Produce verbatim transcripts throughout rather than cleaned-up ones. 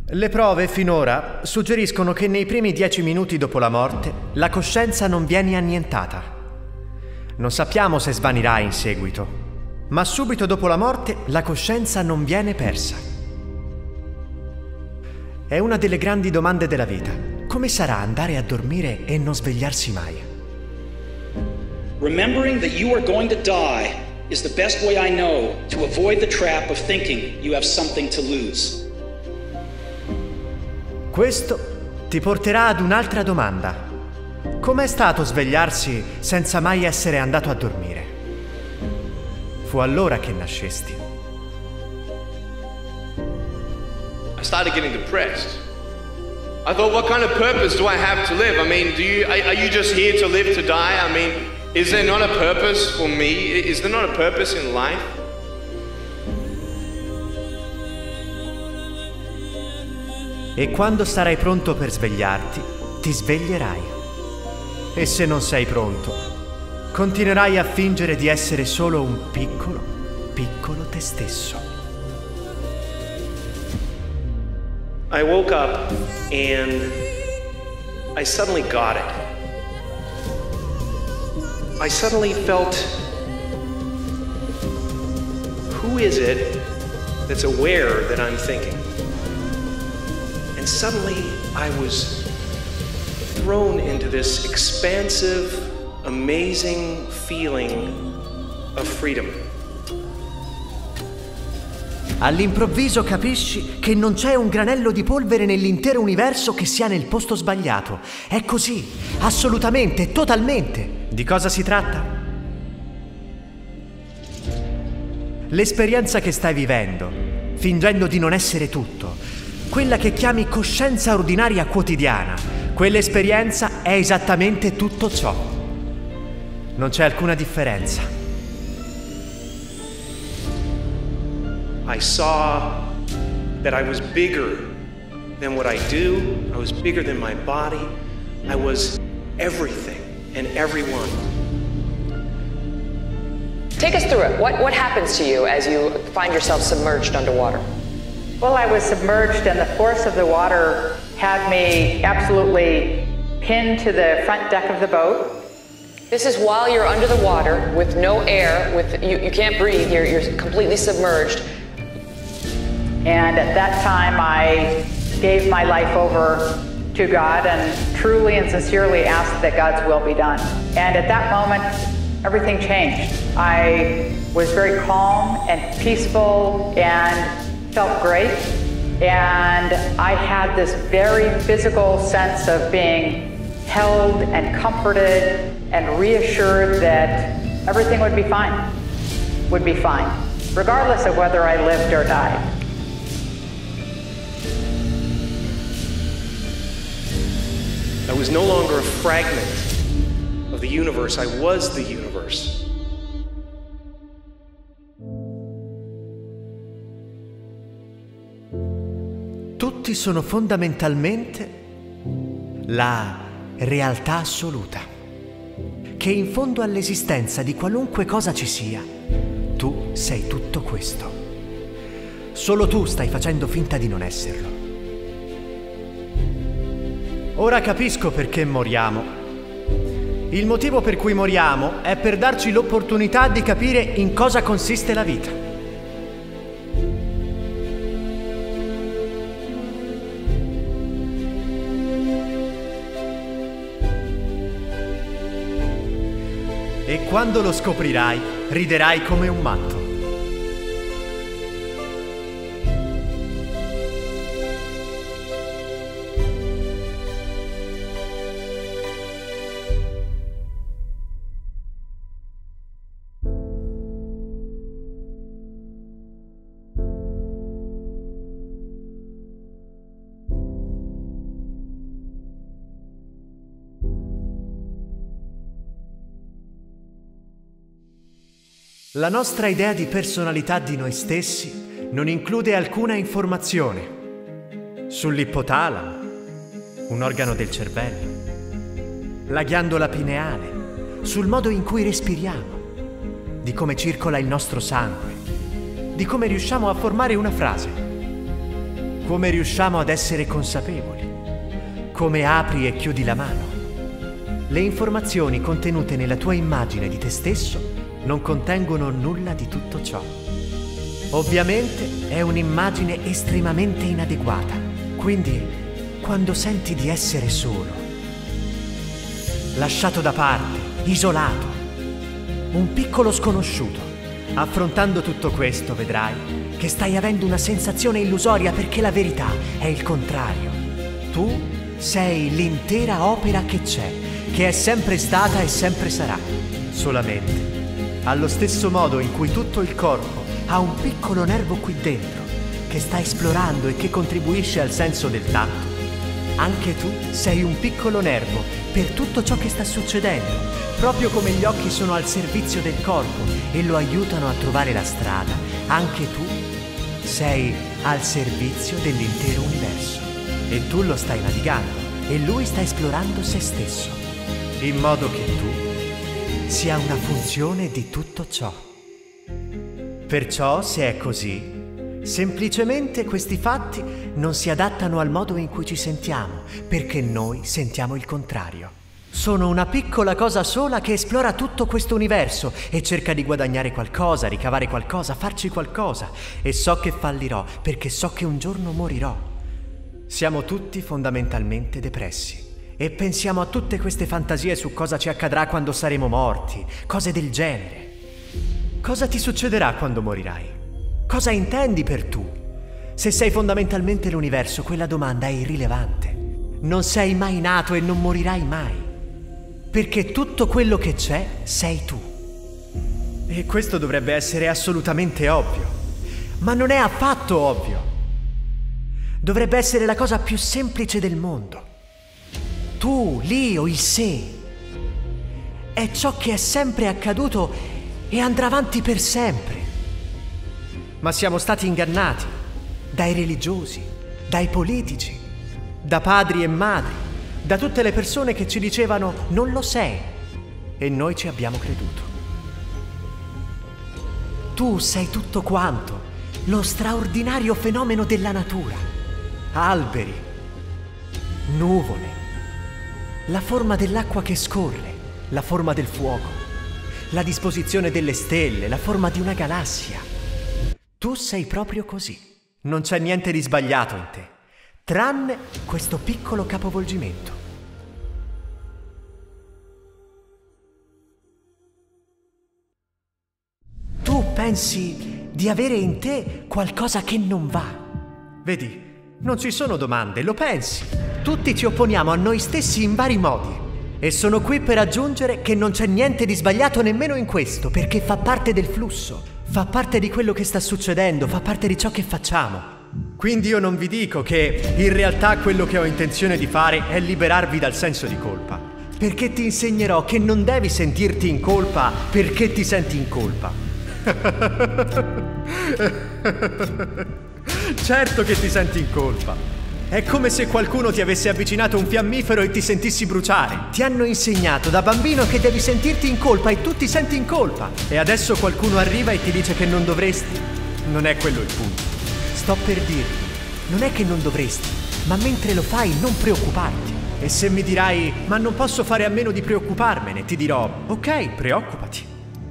Le prove finora suggeriscono che nei primi dieci minuti dopo la morte la coscienza non viene annientata. Non sappiamo se svanirà in seguito, ma subito dopo la morte la coscienza non viene persa. È una delle grandi domande della vita. Come sarà andare a dormire e non svegliarsi mai? Remembering that you are going to die is the best way I know to avoid the trap of thinking you have something to lose. Questo ti porterà ad un'altra domanda. Com'è stato svegliarsi senza mai essere andato a dormire? Fu allora che nascesti. I started getting depressed. I thought, what kind of purpose do I have to live? I mean, do you, are you just here to live to die? I mean, is there not a purpose for me? Is there not a purpose in life? E quando sarai pronto per svegliarti, ti sveglierai. E se non sei pronto, continuerai a fingere di essere solo un piccolo, piccolo te stesso. I woke up and I suddenly got it. I suddenly felt, who is it that's aware that I'm thinking? And suddenly I was thrown into this expansive, amazing feeling of freedom. All'improvviso capisci che non c'è un granello di polvere nell'intero universo che sia nel posto sbagliato. È così, assolutamente, totalmente. Di cosa si tratta? L'esperienza che stai vivendo, fingendo di non essere tutto, quella che chiami coscienza ordinaria quotidiana, quell'esperienza è esattamente tutto ciò. Non c'è alcuna differenza. I saw that I was bigger than what I do. I was bigger than my body. I was everything and everyone. Take us through it. What, what happens to you as you find yourself submerged underwater? Well, I was submerged and the force of the water had me absolutely pinned to the front deck of the boat. This is while you're under the water with no air, with you, you can't breathe, you're, you're completely submerged. And at that time, I gave my life over to God and truly and sincerely asked that God's will be done. And at that moment, everything changed. I was very calm and peaceful and felt great. And I had this very physical sense of being held and comforted and reassured that everything would be fine, would be fine, regardless of whether I lived or died. I was no longer a fragment of the universe. I was the universe. Tutti sono fondamentalmente la realtà assoluta, che in fondo all'esistenza di qualunque cosa ci sia, tu sei tutto questo. Solo tu stai facendo finta di non esserlo. Ora capisco perché moriamo. Il motivo per cui moriamo è per darci l'opportunità di capire in cosa consiste la vita. E quando lo scoprirai, riderai come un matto. La nostra idea di personalità di noi stessi non include alcuna informazione sull'ipotalamo, un organo del cervello, la ghiandola pineale, sul modo in cui respiriamo, di come circola il nostro sangue, di come riusciamo a formare una frase. come riusciamo ad essere consapevoli, come apri e chiudi la mano. Le informazioni contenute nella tua immagine di te stesso non contengono nulla di tutto ciò. Ovviamente è un'immagine estremamente inadeguata, quindi quando senti di essere solo, lasciato da parte, isolato, un piccolo sconosciuto, affrontando tutto questo vedrai che stai avendo una sensazione illusoria perché la verità è il contrario. Tu sei l'intera opera che c'è, che è sempre stata e sempre sarà. Solamente, allo stesso modo in cui tutto il corpo ha un piccolo nervo qui dentro che sta esplorando e che contribuisce al senso del tatto, anche tu sei un piccolo nervo per tutto ciò che sta succedendo, proprio come gli occhi sono al servizio del corpo e lo aiutano a trovare la strada, anche tu sei al servizio dell'intero universo. E tu lo stai navigando e lui sta esplorando se stesso, in modo che tu sia una funzione di tutto ciò. Perciò, se è così, semplicemente questi fatti non si adattano al modo in cui ci sentiamo, perché noi sentiamo il contrario. Sono una piccola cosa sola che esplora tutto questo universo e cerca di guadagnare qualcosa, ricavare qualcosa, farci qualcosa. E so che fallirò, perché so che un giorno morirò. Siamo tutti fondamentalmente depressi e pensiamo a tutte queste fantasie su cosa ci accadrà quando saremo morti, cose del genere. Cosa ti succederà quando morirai? Cosa intendi per tu? Se sei fondamentalmente l'universo, quella domanda è irrilevante. Non sei mai nato e non morirai mai, perché tutto quello che c'è sei tu. E questo dovrebbe essere assolutamente ovvio, ma non è affatto ovvio. Dovrebbe essere la cosa più semplice del mondo. Tu, l'io, il sé, è ciò che è sempre accaduto e andrà avanti per sempre. Ma siamo stati ingannati dai religiosi, dai politici, da padri e madri, da tutte le persone che ci dicevano non lo sei, e noi ci abbiamo creduto. Tu sei tutto quanto, lo straordinario fenomeno della natura. Alberi, nuvole, la forma dell'acqua che scorre, la forma del fuoco, la disposizione delle stelle, la forma di una galassia. Tu sei proprio così. Non c'è niente di sbagliato in te, tranne questo piccolo capovolgimento. Tu pensi di avere in te qualcosa che non va. Vedi, non ci sono domande, lo pensi. Tutti ci opponiamo a noi stessi in vari modi. E sono qui per aggiungere che non c'è niente di sbagliato nemmeno in questo, perché fa parte del flusso, fa parte di quello che sta succedendo, fa parte di ciò che facciamo. Quindi io non vi dico che in realtà quello che ho intenzione di fare è liberarvi dal senso di colpa, perché ti insegnerò che non devi sentirti in colpa perché ti senti in colpa. Certo che ti senti in colpa. È come se qualcuno ti avesse avvicinato un fiammifero e ti sentissi bruciare. Ti hanno insegnato da bambino che devi sentirti in colpa e tu ti senti in colpa. E adesso qualcuno arriva e ti dice che non dovresti. Non è quello il punto. Sto per dirti, non è che non dovresti, ma mentre lo fai non preoccuparti. E se mi dirai, ma non posso fare a meno di preoccuparmene, ti dirò, ok, preoccupati.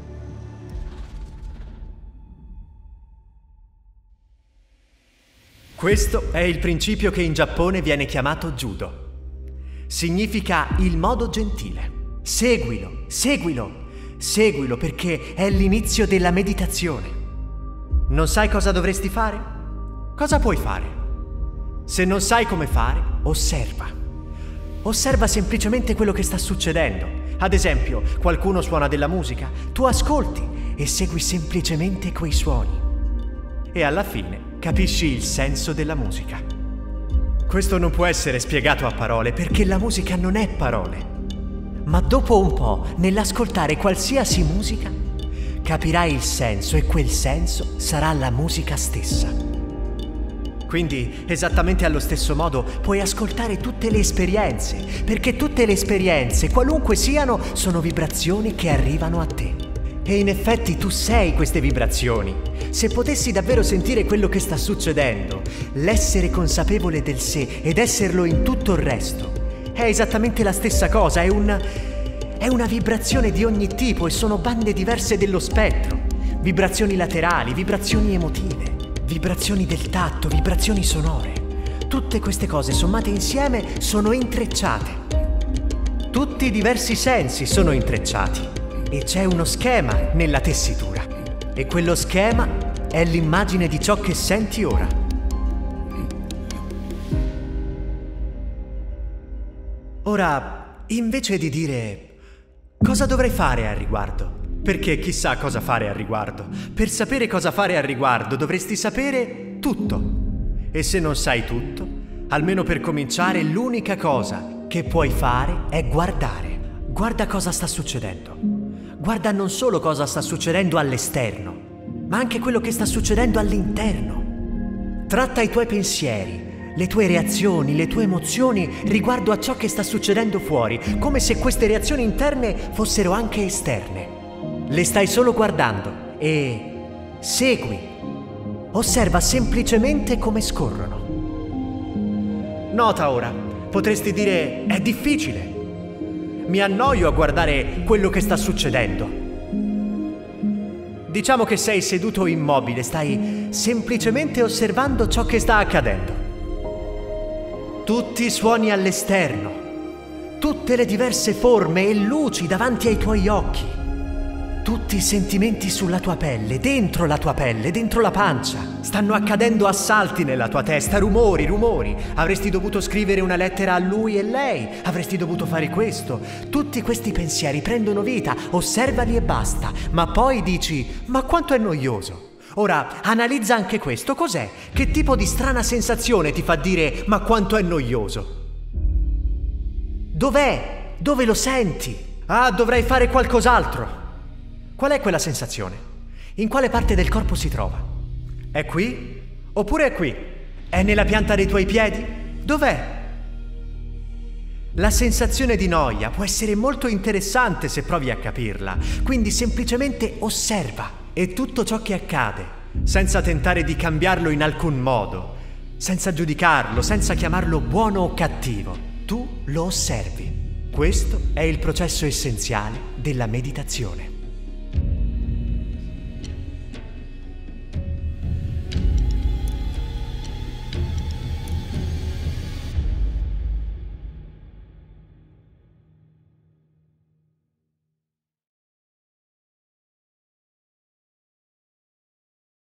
Questo è il principio che in Giappone viene chiamato judo. Significa il modo gentile. Seguilo, seguilo, seguilo perché è l'inizio della meditazione. Non sai cosa dovresti fare? Cosa puoi fare? Se non sai come fare, osserva. Osserva semplicemente quello che sta succedendo. Ad esempio, qualcuno suona della musica, tu ascolti e segui semplicemente quei suoni. E alla fine capisci il senso della musica. Questo non può essere spiegato a parole perché la musica non è parole. Ma dopo un po', nell'ascoltare qualsiasi musica, capirai il senso e quel senso sarà la musica stessa. Quindi, esattamente allo stesso modo, puoi ascoltare tutte le esperienze, perché tutte le esperienze, qualunque siano, sono vibrazioni che arrivano a te. E in effetti tu sei queste vibrazioni. Se potessi davvero sentire quello che sta succedendo, l'essere consapevole del sé ed esserlo in tutto il resto, è esattamente la stessa cosa, è un... è una vibrazione di ogni tipo e sono bande diverse dello spettro. Vibrazioni laterali, vibrazioni emotive, vibrazioni del tatto, vibrazioni sonore. Tutte queste cose sommate insieme sono intrecciate. Tutti i diversi sensi sono intrecciati e c'è uno schema nella tessitura. E quello schema è l'immagine di ciò che senti ora. Ora, invece di dire cosa dovrei fare al riguardo, perché chissà cosa fare al riguardo, per sapere cosa fare al riguardo dovresti sapere tutto. E se non sai tutto, almeno per cominciare, l'unica cosa che puoi fare è guardare. Guarda cosa sta succedendo. Guarda non solo cosa sta succedendo all'esterno, ma anche quello che sta succedendo all'interno. Tratta i tuoi pensieri, le tue reazioni, le tue emozioni riguardo a ciò che sta succedendo fuori, come se queste reazioni interne fossero anche esterne. Le stai solo guardando e segui. Osserva semplicemente come scorrono. Nota ora, potresti dire, è difficile. Mi annoio a guardare quello che sta succedendo. Diciamo che sei seduto immobile, stai semplicemente osservando ciò che sta accadendo. Tutti i suoni all'esterno, tutte le diverse forme e luci davanti ai tuoi occhi, tutti i sentimenti sulla tua pelle, dentro la tua pelle, dentro la pancia. Stanno accadendo assalti nella tua testa, rumori, rumori. Avresti dovuto scrivere una lettera a lui e lei, avresti dovuto fare questo. Tutti questi pensieri prendono vita, osservali e basta. Ma poi dici, ma quanto è noioso. Ora, analizza anche questo. Cos'è? Che tipo di strana sensazione ti fa dire, ma quanto è noioso? Dov'è? Dove lo senti? Ah, dovrei fare qualcos'altro. Qual è quella sensazione? In quale parte del corpo si trova? È qui? Oppure è qui? È nella pianta dei tuoi piedi? Dov'è? La sensazione di noia può essere molto interessante se provi a capirla, quindi semplicemente osserva e tutto ciò che accade, senza tentare di cambiarlo in alcun modo, senza giudicarlo, senza chiamarlo buono o cattivo. Tu lo osservi. Questo è il processo essenziale della meditazione.